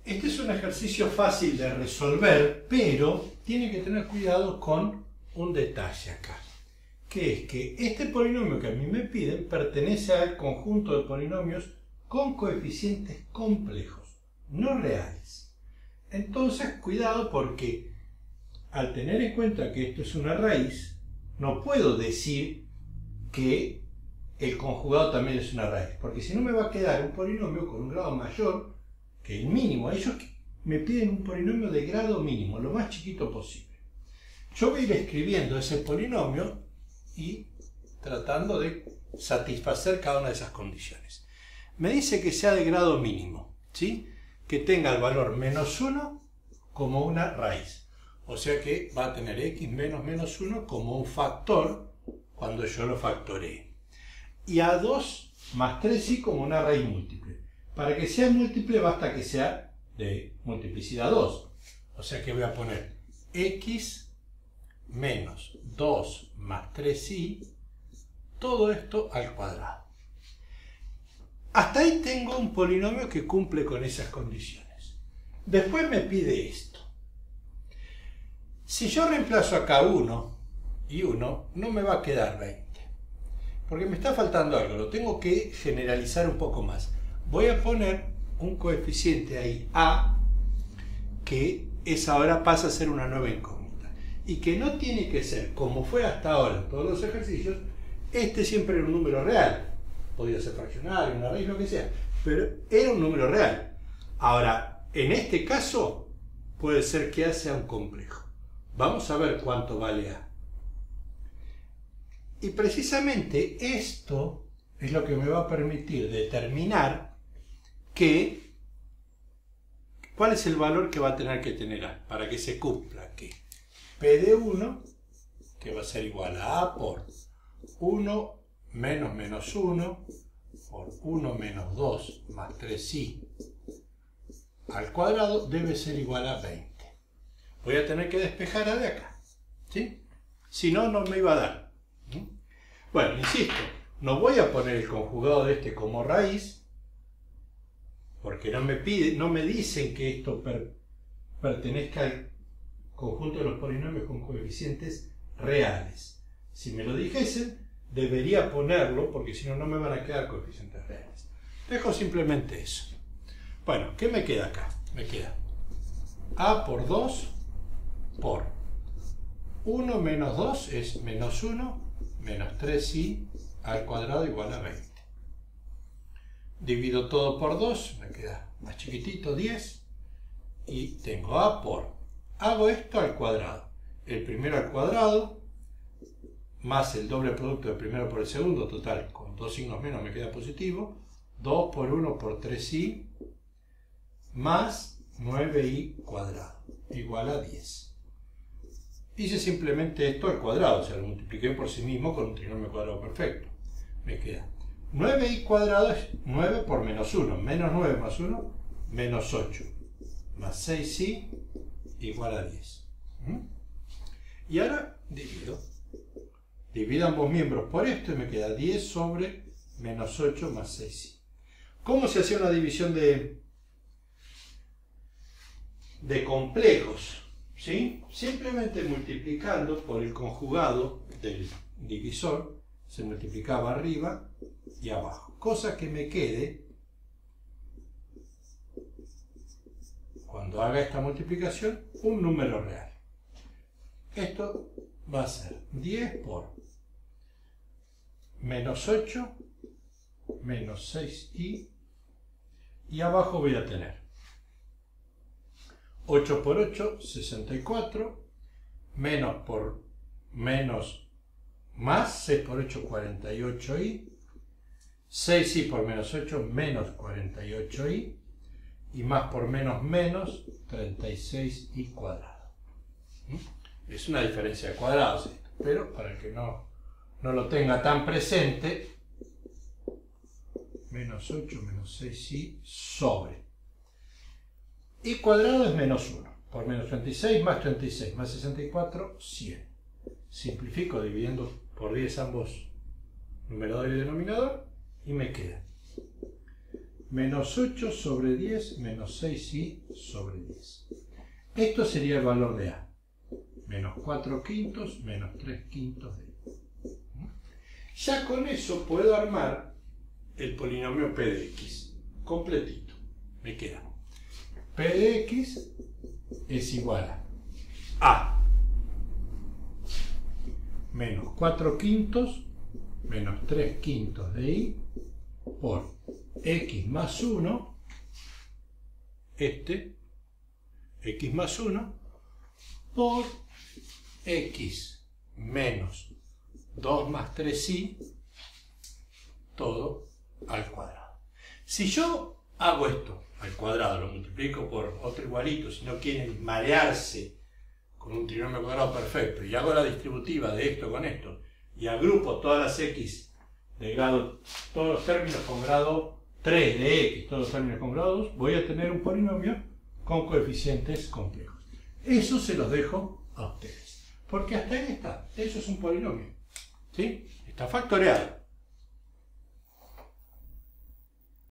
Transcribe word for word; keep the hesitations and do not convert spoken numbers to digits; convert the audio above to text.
Este es un ejercicio fácil de resolver, pero tiene que tener cuidado con un detalle acá, que es que este polinomio que a mí me piden pertenece al conjunto de polinomios con coeficientes complejos, no reales. Entonces, cuidado porque al tener en cuenta que esto es una raíz, no puedo decir que el conjugado también es una raíz, porque si no me va a quedar un polinomio con un grado mayor que el mínimo. Ellos me piden un polinomio de grado mínimo, lo más chiquito posible. Yo voy a ir escribiendo ese polinomio y tratando de satisfacer cada una de esas condiciones. Me dice que sea de grado mínimo, ¿sí? Que tenga el valor menos uno como una raíz. O sea que va a tener x menos menos uno como un factor cuando yo lo factoree. Y a dos más tres y como una raíz múltiple. Para que sea múltiple basta que sea de multiplicidad dos. O sea que voy a poner x menos dos más tres y, todo esto al cuadrado. Hasta ahí tengo un polinomio que cumple con esas condiciones. Después me pide esto. Si yo reemplazo acá uno y uno, no me va a quedar veinte. Porque me está faltando algo, lo tengo que generalizar un poco más. Voy a poner un coeficiente ahí, a, que es ahora pasa a ser una nueva incógnita. Y que no tiene que ser, como fue hasta ahora en todos los ejercicios, este siempre era un número real. Podía ser fraccionario, una raíz, lo que sea. Pero era un número real. Ahora, en este caso, puede ser que A sea un complejo. Vamos a ver cuánto vale A. Y precisamente esto es lo que me va a permitir determinar que, cuál es el valor que va a tener que tener A para que se cumpla que P de uno, que va a ser igual a A por uno menos menos uno por uno menos dos más tres i al cuadrado, debe ser igual a veinte. Voy a tener que despejar A de acá, ¿sí? Si no, no me iba a dar. Bueno, insisto, no voy a poner el conjugado de este como raíz, porque no me pide, no me dicen que esto per, pertenezca al conjunto de los polinomios con coeficientes reales. Si me lo dijesen, debería ponerlo, porque si no, no me van a quedar coeficientes reales. Dejo simplemente eso. Bueno, ¿qué me queda acá? Me queda A por dos por uno menos dos es menos uno menos tres i al cuadrado igual a veinte. Divido todo por dos, me queda más chiquitito, diez, y tengo A por, hago esto al cuadrado, el primero al cuadrado, más el doble producto del primero por el segundo, total, con dos signos menos me queda positivo, dos por uno por tres i, más nueve i cuadrado, igual a diez. Hice simplemente esto al cuadrado, o sea, lo multipliqué por sí mismo con un trinomio cuadrado perfecto. Me queda nueve i cuadrado es nueve por menos uno, menos nueve más uno, menos ocho, más seis i igual a diez. ¿Mm? Y ahora divido. Divido ambos miembros por esto y me queda diez sobre menos ocho más seis i. ¿Cómo se hacía una división de, de complejos? ¿Sí? Simplemente multiplicando por el conjugado del divisor, se multiplicaba arriba y abajo. Cosa que me quede, cuando haga esta multiplicación, un número real. Esto va a ser diez por menos ocho menos seis i, y abajo voy a tener ocho por ocho, sesenta y cuatro, menos por menos más, seis por ocho, cuarenta y ocho i, seis i por menos ocho, menos cuarenta y ocho i, y más por menos menos, treinta y seis i cuadrado. Es una diferencia de cuadrados, pero para el que no, no lo tenga tan presente, menos ocho menos seis i sobre i cuadrado es menos uno, por menos treinta y seis más treinta y seis más sesenta y cuatro, cien. Simplifico dividiendo por diez ambos numerador y denominador y me queda menos ocho sobre diez menos seis i sobre diez. Esto sería el valor de a. Menos cuatro quintos menos tres quintos de i. Ya con eso puedo armar el polinomio p de x. Completito. Me queda. P de x es igual a a menos cuatro quintos menos tres quintos de i por x más uno, este, x más uno, por x menos dos más tres i, todo al cuadrado. Si yo hago esto al cuadrado, lo multiplico por otro igualito, si no quieren marearse con un trinomio cuadrado perfecto, y hago la distributiva de esto con esto, y agrupo todas las x de grado, todos los términos con grado tres de x, todos los términos con grado dos, voy a tener un polinomio con coeficientes complejos. Eso se los dejo a ustedes, porque hasta ahí está, eso es un polinomio, ¿sí? Está factoreado.